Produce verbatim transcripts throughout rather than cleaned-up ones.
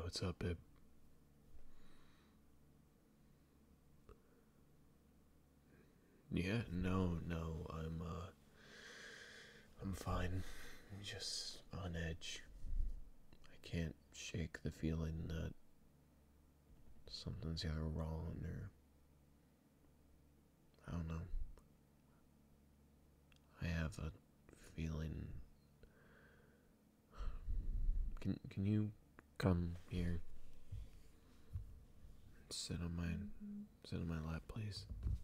What's up, babe? Yeah, no, no, I'm, uh, I'm fine. I'm just on edge. I can't shake the feeling that something's either wrong or, I don't know. I have a feeling. Can, can you come here? Sit on my, sit on my lap, please.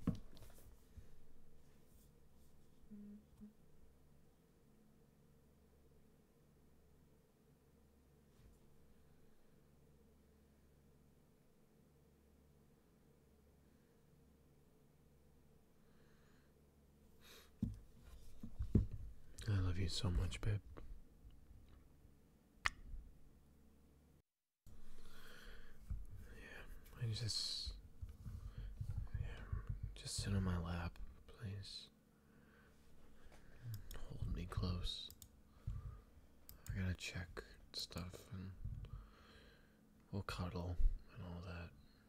I love you so much, babe. I just, yeah, just sit on my lap, please. Hold me close. I gotta check stuff and we'll cuddle and all that.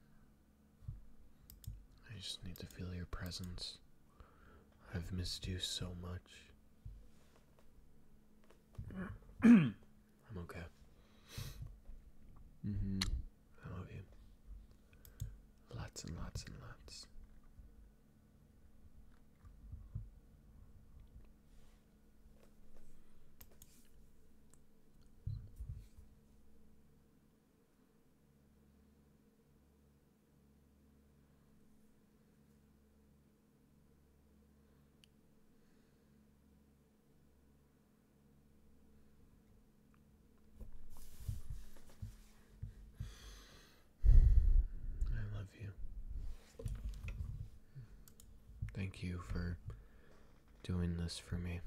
I just need to feel your presence. I've missed you so much. I'm okay. Mm-hmm. I love you. Lots and lots and lots. I love you. Thank you for doing this for me.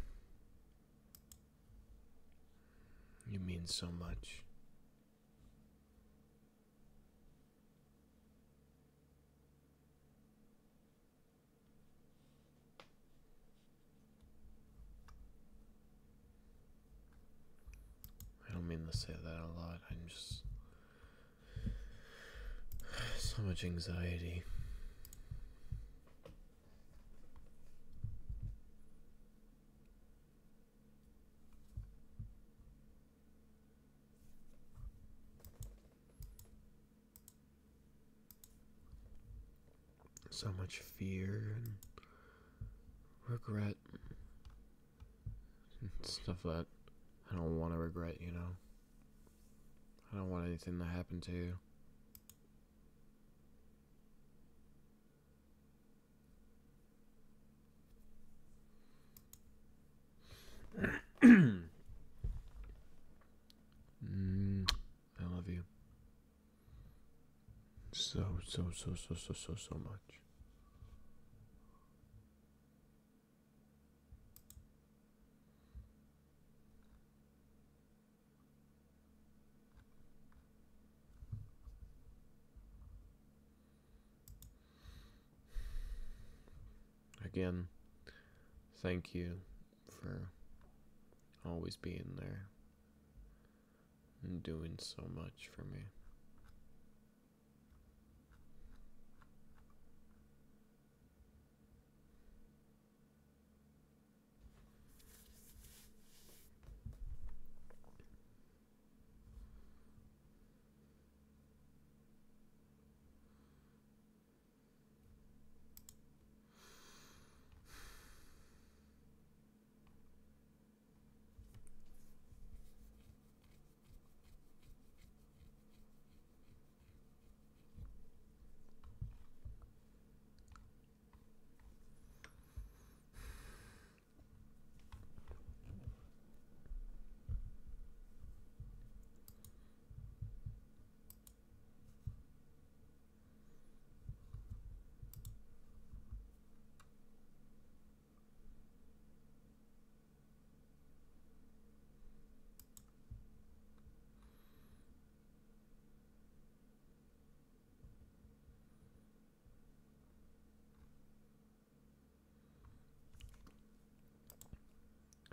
You mean so much. I don't mean to say that a lot. I'm just so much anxiety. So much fear and regret. Stuff that I don't want to regret, you know? I don't want anything to happen to you. mm, I love you. So, so, so, so, so, so, so much. Again, thank you for always being there and doing so much for me.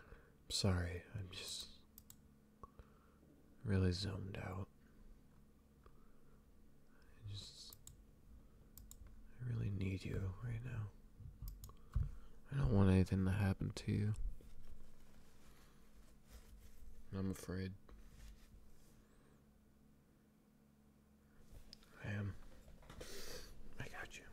Sorry, I'm just really zoned out. I really need you right now. I don't want anything to happen to you. I'm afraid. I am. I got you.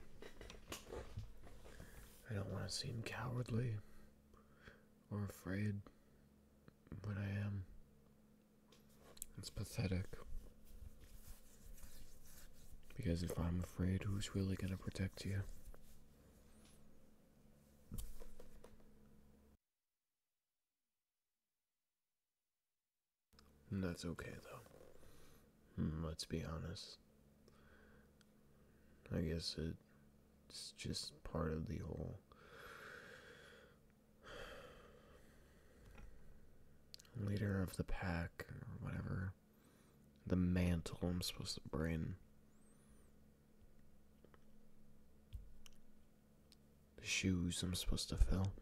I don't want to seem cowardly or afraid, but I am. It's pathetic. Because if I'm afraid, who's really gonna protect you? And that's okay, though. Hmm, let's be honest. I guess it's just part of the whole leader of the pack, or whatever. The mantle I'm supposed to bring. The shoes I'm supposed to fill.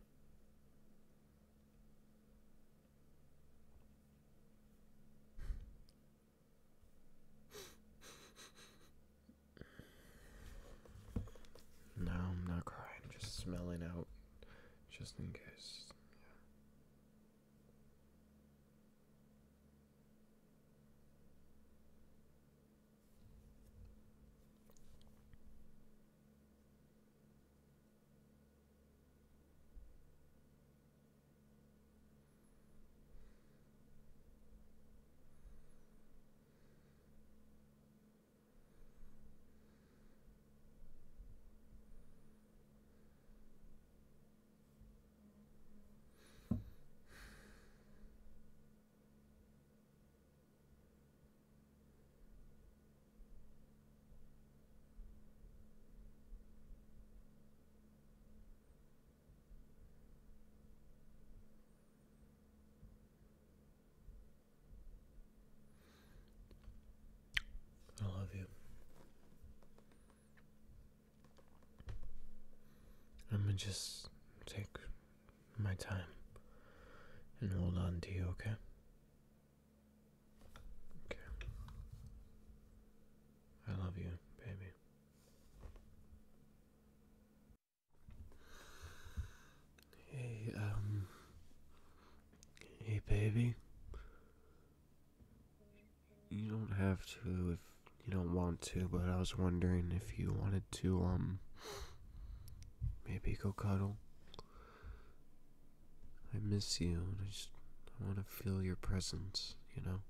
No, I'm not crying, just smelling out, just in case. I love you. I'm gonna just take my time and hold on to you, okay? Okay. I love you, baby. Hey, um. Hey, baby. You don't have to if you don't want to, but I was wondering if you wanted to, um. Maybe go cuddle. I miss you, and I just I want to feel your presence, you know?